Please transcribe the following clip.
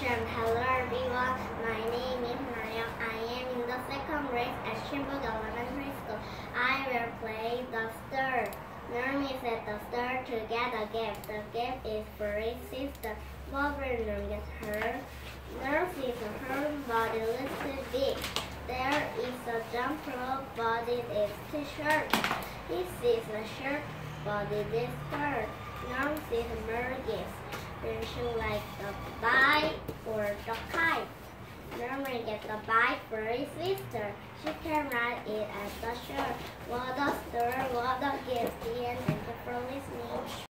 introduction. Hello everyone, my name is Mario. I am in the second grade at Shinbuk Elementary School. I will play the star. Norm is at the star to get a gift. The gift is for his sister. What will Norm get her? Norm sees her body little big. There is a jump rope, but it is too short. He sees a short body this skirt. Norm sees more gifts. Then she like the bike or the kite. Norm will get the bike for his sister. She can ride it at the shore. What a store, what a gift. The end. Thank you for listening.